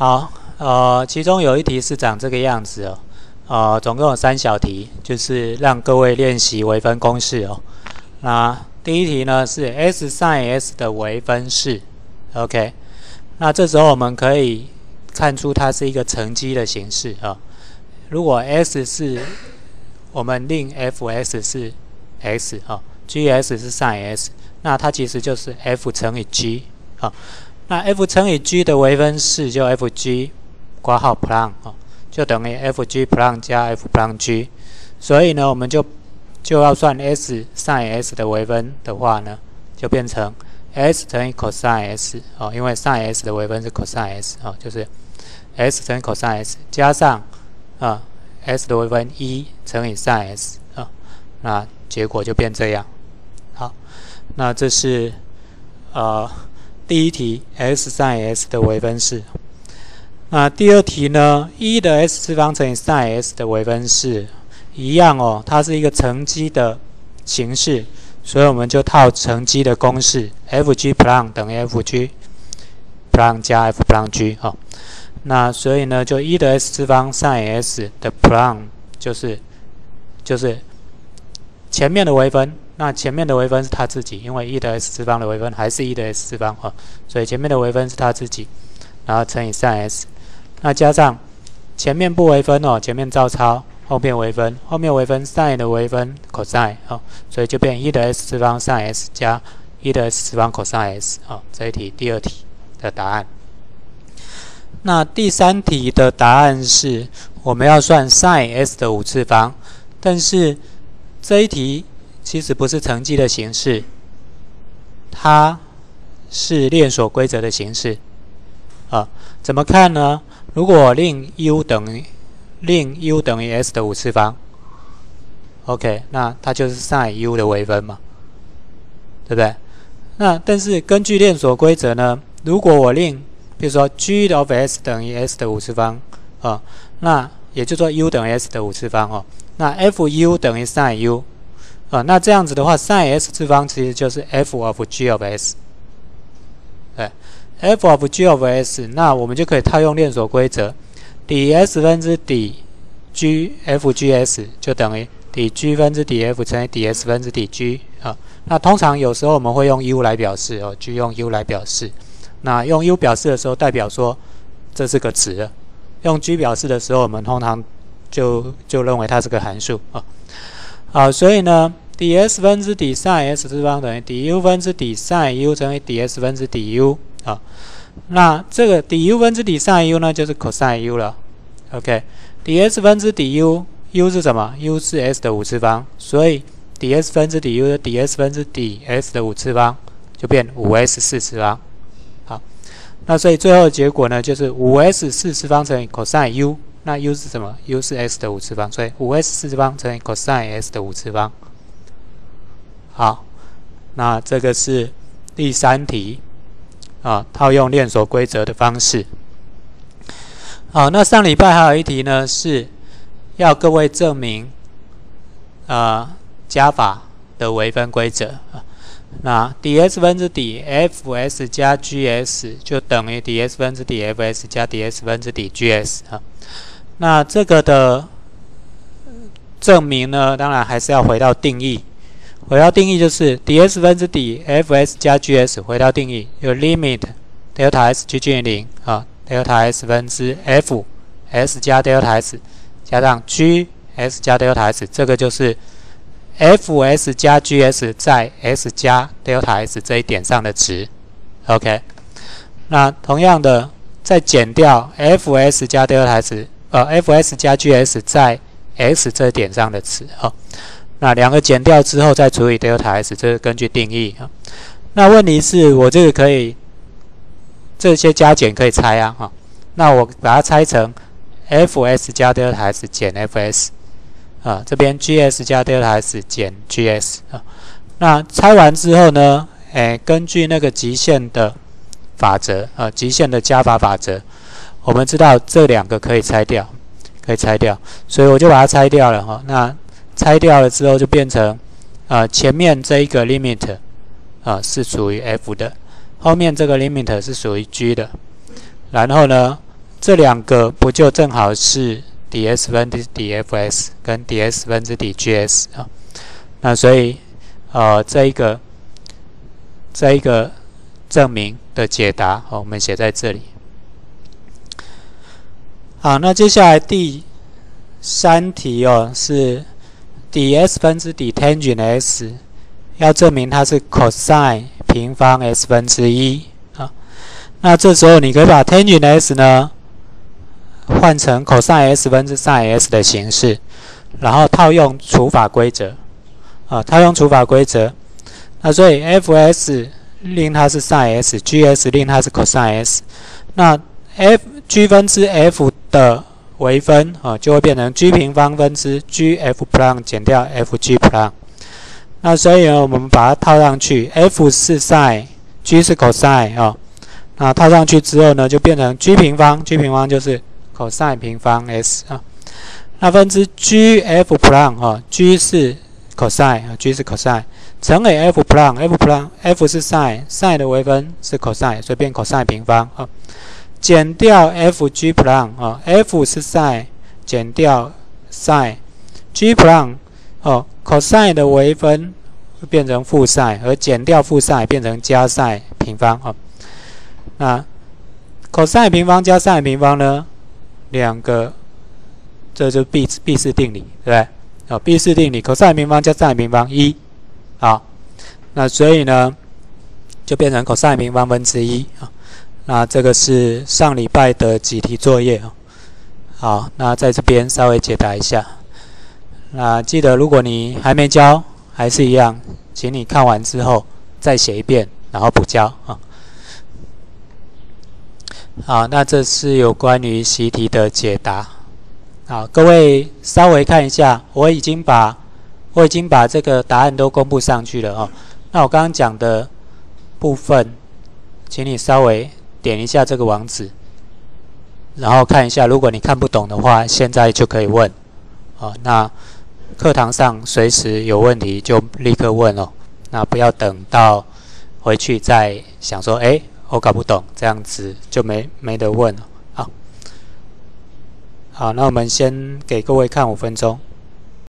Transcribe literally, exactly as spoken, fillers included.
好，呃，其中有一题是长这个样子哦，呃，总共有三小题，就是让各位练习微分公式哦。那第一题呢是 s sin s 的微分式 ，OK。那这时候我们可以看出它是一个乘积的形式啊、哦。如果 s 是我们令 f(s) 是 x 啊、哦、，g(s) 是 sin s， 那它其实就是 f 乘以 g 啊、哦。那 f 乘以 g 的微分式就 fg 括号 plan 哦，就等于 fg plan 加 f plan g， 所以呢，我们就就要算 s sin s 的微分的话呢，就变成 s 乘以 cos s 哦，因为 sin s 的微分是 cos s 哦，就是 s 乘以 cos s 加上啊 s 的微分一乘以 sin s 啊、哦，那结果就变这样。好，那这是呃。第一题 s sin s 的微分式。那第二题呢？一的 s 次方乘以 sin s 的微分式一样哦，它是一个乘积的形式，所以我们就套乘积的公式 ，fg plan 等于 fg plan 加 f plan g 哦。那所以呢，就一的 s 次方 sin s 的 plan 就是就是前面的微分。那前面的微分是它自己，因为一的 s 次方的微分还是一的 s 次方哦，所以前面的微分是它自己，然后乘以 sin s， 那加上前面不微分哦，前面照抄，后面微分，后面微分 sin 的微分 cos 哦，所以就变一的 s 次方 sin s 加一的 s 次方 cos s 哦，这一题第二题的答案。那第三题的答案是我们要算 sin s 的五次方，但是这一题其实不是乘积的形式，它是链锁规则的形式啊。怎么看呢？如果我令 u 等于令 u 等于 s 的五次方 ，OK， 那它就是 sin u 的微分嘛，对不对？那但是根据链锁规则呢，如果我令比如说 g of s 等于 s 的五次方啊，那也就是说 u 等于 s 的五次方哦，那 fu 等于 sin u。啊，那这样子的话 ，sin s 次方其实就是 f of g of s， 对 ，f of g of s， 那我们就可以套用链锁规则，底 s 分之底 g f g s 就等于底 g 分之底 f 乘以底 s 分之底 g 啊。那通常有时候我们会用 u 来表示哦 ，g 用 u 来表示。那用 u 表示的时候，代表说这是个值了；用 g 表示的时候，我们通常就就认为它是个函数啊。好，所以呢，底 s 分之底 sin s 次方等于底 u 分之底 sin u 乘以底 s 分之底 u 啊。那这个底 u 分之底 sin u 呢，就是 cos u 了。OK， 底 s 分之底 u，u 是什么 ？u 是 s 的五次方，所以底 s 分之底 u 的底 s 分之底 s 的五次方就变 五 s 四次方。好，那所以最后的结果呢，就是 五 s 四次方乘以 cos u。那 u 是什么 ？u 是 s 的五次方，所以 五 s 四次方乘以 cos s 的五次方。好，那这个是第三题啊，套用链锁规则的方式。好，那上礼拜还有一题呢，是要各位证明啊加法的微分规则啊。那 ds 分之底 fs 加 gs 就等于 ds 分之底 fs 加 ds 分之底 gs 啊。那这个的证明呢，当然还是要回到定义。回到定义就是 ds 分之底 fs 加 gs， 回到定义有 limit delta s 趋近于零啊 ，delta s 分之 f s 加 delta s 加上 g s 加 delta s， 这个就是 fs 加 gs 在 s 加 delta s 这一点上的值。OK， 那同样的再减掉 fs 加 delta s。呃 ，fs 加 gs 在 x 这点上的值哦，那两个减掉之后再除以 delta s， 这是根据定义啊、哦。那问题是我这个可以这些加减可以拆啊哈、哦，那我把它拆成 fs 加 delta s 减 fs 啊，这边 gs 加 delta s 减 gs 啊。那拆完之后呢，哎，根据那个极限的法则啊，极限的加法法则。我们知道这两个可以拆掉，可以拆掉，所以我就把它拆掉了哈。那拆掉了之后就变成，呃，前面这一个 limit 啊、呃、是属于 f 的，后面这个 limit 是属于 g 的。然后呢， 这两个不就正好是 ds 分之 dfs 跟 ds 分之 dgs 啊？那所以呃这一个这一个证明的解答，哦，我们写在这里。好，那接下来第三题哦，是 ds 分之 d tangent s， 要证明它是 cosine 平方 s 分之一啊。那这时候你可以把 tangent s 呢换成 cosine s 分之 sin s 的形式，然后套用除法规则啊，套用除法规则。那所以 fs 令它是 sin s，gs 令它是 cosine s， 那 f g 分之 f 的微分啊，就会变成 g 平方分之 gf' 减掉 fg'。那所以呢，我们把它套上去 ，f 是 sin，g 是 cosine 啊。那套上去之后呢，就变成 g 平方 ，g 平方就是 cosine 平方 s 啊。那分之 gf' 啊 ，g 是 cosine，g 是 cosine， 乘以 f'，f' f 是 sin，sin 的微分是 cosine， 所以变 cosine 平方啊。减掉 fg' 啊 ，f 是 sin， 减掉 sin，g' 哦 ，cosine 的微分会变成负 sin， 而减掉负 sin 变成加 sin 平方啊。那 cosine 平方加 sin 平方呢，两个这就是毕毕氏定理，对不对？哦，毕氏定理 cosine 平方加 sin 平方一，好，那所以呢就变成 cosine 平方分之一啊。那这个是上礼拜的几题作业啊。好，那在这边稍微解答一下。那记得如果你还没交，还是一样，请你看完之后再写一遍，然后补交啊。好，那这是有关于习题的解答。好，各位稍微看一下，我已经把我已经把这个答案都公布上去了哦。那我刚刚讲的部分，请你稍微点一下这个网址，然后看一下，如果你看不懂的话，现在就可以问。哦，那课堂上随时有问题就立刻问哦，那不要等到回去再想说，哎，我搞不懂，这样子就没没得问了。好，好，那我们先给各位看五分钟。